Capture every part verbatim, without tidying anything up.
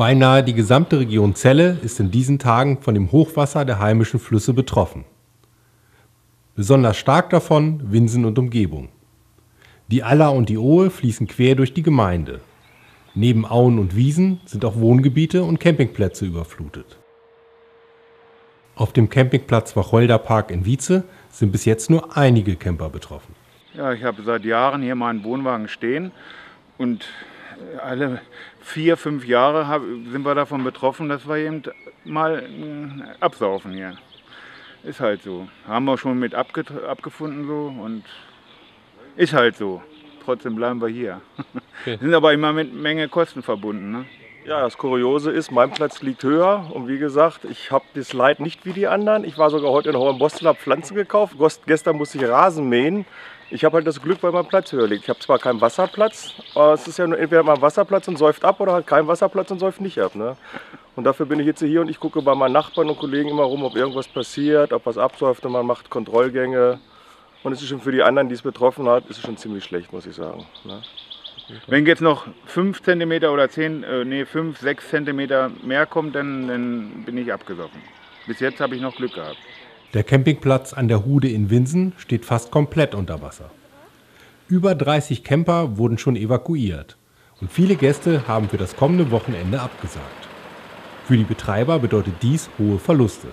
Beinahe die gesamte Region Celle ist in diesen Tagen von dem Hochwasser der heimischen Flüsse betroffen. Besonders stark davon Winsen und Umgebung. Die Aller und die Ohe fließen quer durch die Gemeinde. Neben Auen und Wiesen sind auch Wohngebiete und Campingplätze überflutet. Auf dem Campingplatz Wacholder Park in Wietze sind bis jetzt nur einige Camper betroffen. Ja, ich habe seit Jahren hier meinen Wohnwagen stehen und alle vier, fünf Jahre hab, sind wir davon betroffen, dass wir eben mal äh, absaufen hier. Ist halt so. Haben wir schon mit abge abgefunden so und ist halt so. Trotzdem bleiben wir hier. Okay. Sind aber immer mit Menge Kosten verbunden. Ne? Ja, das Kuriose ist, mein Platz liegt höher und wie gesagt, ich habe das Leid nicht wie die anderen. Ich war sogar heute in Hohenbostel, habe Pflanzen gekauft. Gestern musste ich Rasen mähen. Ich habe halt das Glück, weil mein Platz höher liegt. Ich habe zwar keinen Wasserplatz, aber es ist ja nur entweder mal Wasserplatz und säuft ab oder halt keinen Wasserplatz und säuft nicht ab. Ne? Und dafür bin ich jetzt hier und ich gucke bei meinen Nachbarn und Kollegen immer rum, ob irgendwas passiert, ob was absäuft und man macht Kontrollgänge. Und es ist schon für die anderen, die es betroffen hat, ist es schon ziemlich schlecht, muss ich sagen. Ne? Wenn jetzt noch fünf Zentimeter oder zehn, äh, nee, fünf, sechs Zentimeter mehr kommt, dann, dann bin ich abgesoffen. Bis jetzt habe ich noch Glück gehabt. Der Campingplatz an der Hude in Winsen steht fast komplett unter Wasser. Über dreißig Camper wurden schon evakuiert und viele Gäste haben für das kommende Wochenende abgesagt. Für die Betreiber bedeutet dies hohe Verluste.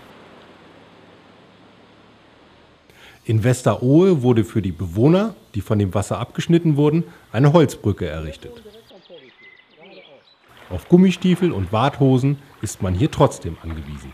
In Westerohe wurde für die Bewohner, die von dem Wasser abgeschnitten wurden, eine Holzbrücke errichtet. Auf Gummistiefel und Warthosen ist man hier trotzdem angewiesen.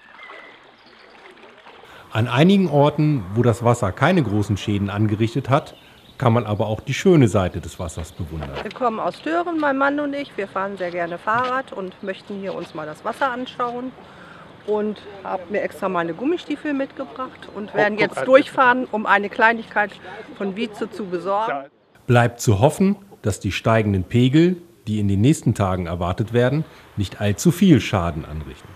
An einigen Orten, wo das Wasser keine großen Schäden angerichtet hat, kann man aber auch die schöne Seite des Wassers bewundern. Wir kommen aus Dören, mein Mann und ich. Wir fahren sehr gerne Fahrrad und möchten hier uns mal das Wasser anschauen. Und habe mir extra meine Gummistiefel mitgebracht und werden jetzt durchfahren, um eine Kleinigkeit von Wietze zu besorgen. Bleibt zu hoffen, dass die steigenden Pegel, die in den nächsten Tagen erwartet werden, nicht allzu viel Schaden anrichten.